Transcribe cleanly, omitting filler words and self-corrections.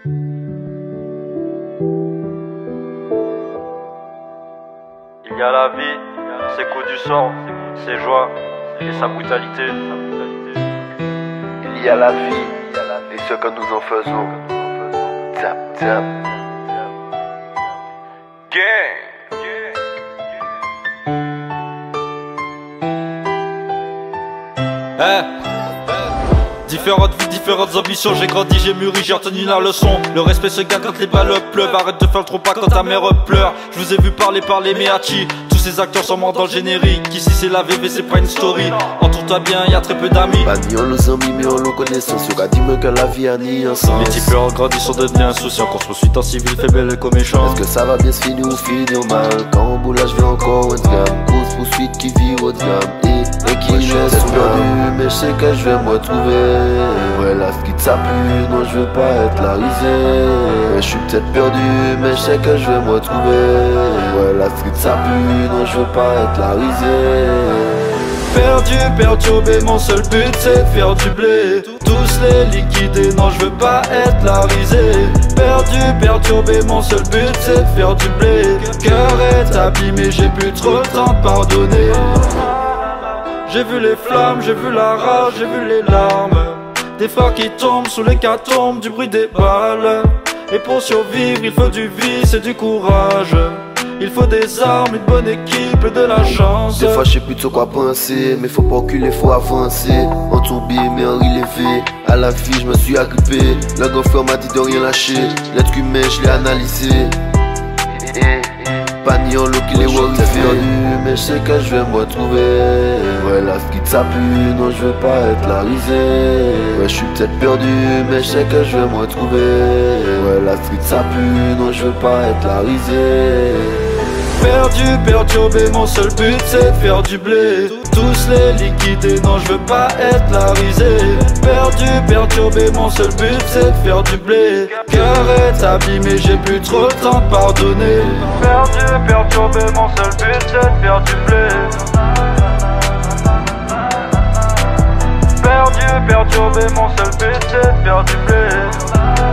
Il y a la vie, ses coups du sort, ses joies et sa brutalité. Il y a la vie et ce que nous en faisons. Tap, tap. Gang. Différentes vies, différentes ambitions, j'ai grandi, j'ai mûri, j'ai retenu la leçon. Le respect se gagne quand les balles pleuvent, arrête de faire le trop pas quand ta mère pleure. Je vous ai vu parler par les Meachi, tous ces acteurs sont morts dans le générique. Ici c'est la VV, c'est pas une story. Entoure-toi bien, y'a très peu d'amis. Pas ni on les amis, mais on le connaissance. Y'a dis-moi que la vie a ni un sens. Les types en grandis sont devenus insouciants. Qu'on se poursuit en civil, fait belle comme méchant. Est-ce que ça va bien se finir ou finir mal? Quand on boule là, je vais encore haut de gamme. Course poursuite qui vit haut de gamme. Et qui laisse perdu, mais je sais que je vais me retrouver. Ouais, la street ça pue, non je veux pas être la risée. Ouais, je suis peut-être perdu, mais je sais que je vais me retrouver. Ouais, la street ça pue, non je veux pas être la risée. Perdu, perturbé, mon seul but c'est de faire du blé. Tous les liquider, non je veux pas être la risée. Perdu, perturbé, mon seul but c'est de faire du blé. Cœur est abîmé, j'ai plus trop le temps de pardonner. J'ai vu les flammes, j'ai vu la rage, j'ai vu les larmes. Des frères qui tombent sous l'hécatombe du bruit des balles. Et pour survivre il faut du vice et du courage. Il faut des armes, une bonne équipe et de la chance. Des fois je sais plus de quoi penser, mais faut pas reculer, faut avancer. En tourbillon mais en relevé, à la vie je me suis agrippé. Le grand frère m'a dit de rien lâcher, l'être humain je l'ai analysé. Pas ni en l'eau qu'il est horrifié, mais je sais que je vais me retrouver. Ouais, la street ça pue, non je veux pas être la risée. Ouais, je suis peut-être perdu, mais je sais que je vais me retrouver. Ouais, la street ça pue, non je veux pas être la risée. Perdu, perturbé, mon seul but c'est de faire du blé. Tous les liquider, non je veux pas être la risée. Perdu, perturbé, mon seul but c'est de faire du blé. Cœur est abîmé, j'ai plus trop le temps de pardonner. Perdu, perturbé, mon seul but c'est de faire du blé. Perdu, perturbé, mon seul but c'est de faire du blé.